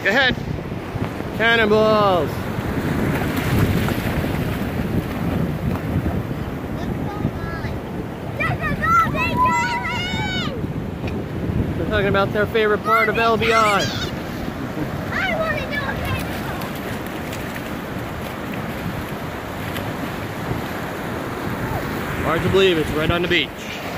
Go ahead. Cannonballs. They're talking about their favorite part of LBI. I want to do a cannonball. Hard to believe it's right on the beach.